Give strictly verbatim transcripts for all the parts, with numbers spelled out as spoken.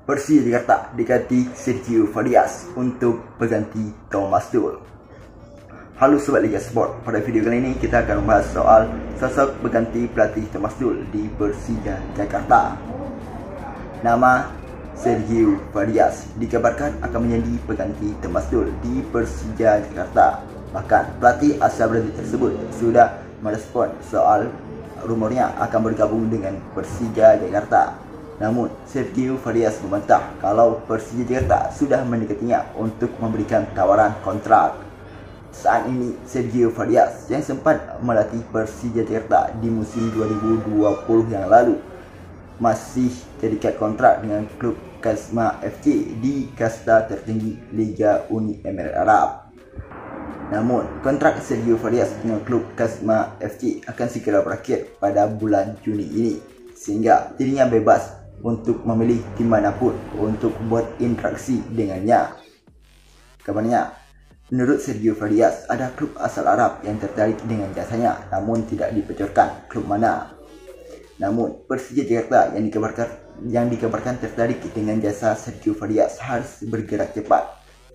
Persija Jakarta diganti Sergio Farias untuk pengganti Thomas Doll. Halo Sobat Liga Sport, pada video kali ini kita akan membahas soal sosok pengganti pelatih Thomas Doll di Persija Jakarta. Nama Sergio Farias dikabarkan akan menjadi pengganti Thomas Doll di Persija Jakarta. Bahkan pelatih asal Brazil tersebut sudah merespon soal rumornya akan bergabung dengan Persija Jakarta. Namun, Sergio Farias membantah kalau Persija Jakarta sudah mendekatinya untuk memberikan tawaran kontrak. Saat ini, Sergio Farias yang sempat melatih Persija Jakarta di musim dua ribu dua puluh yang lalu masih terikat kontrak dengan klub Kasma F C di kasta tertinggi Liga Uni Emirat Arab. Namun, kontrak Sergio Farias dengan klub Kasma F C akan segera berakhir pada bulan Juni ini, sehingga dirinya bebas untuk memilih dimanapun untuk membuat interaksi dengannya. Kabarnya, menurut Sergio Farias, ada klub asal Arab yang tertarik dengan jasanya, namun tidak dibocorkan klub mana. Namun, Persija Jakarta yang dikabarkan yang dikabarkan tertarik dengan jasa Sergio Farias harus bergerak cepat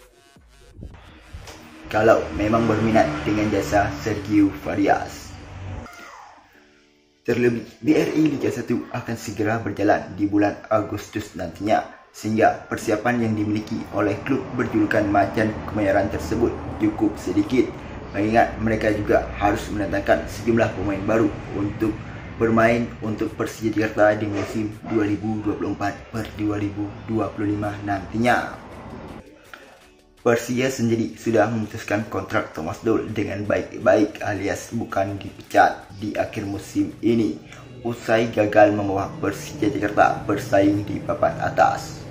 kalau memang berminat dengan jasa Sergio Farias. Terlebih, B R I Liga satu akan segera berjalan di bulan Agustus nantinya, sehingga persiapan yang dimiliki oleh klub berjulukan Macan Kemayoran tersebut cukup sedikit, mengingat mereka juga harus mendatangkan sejumlah pemain baru untuk bermain untuk Persija Jakarta di musim dua ribu dua puluh empat per dua ribu dua puluh lima nantinya. Persija sendiri sudah memutuskan kontrak Thomas Doll dengan baik-baik alias bukan dipecat di akhir musim ini usai gagal membawa Persija Jakarta bersaing di papan atas.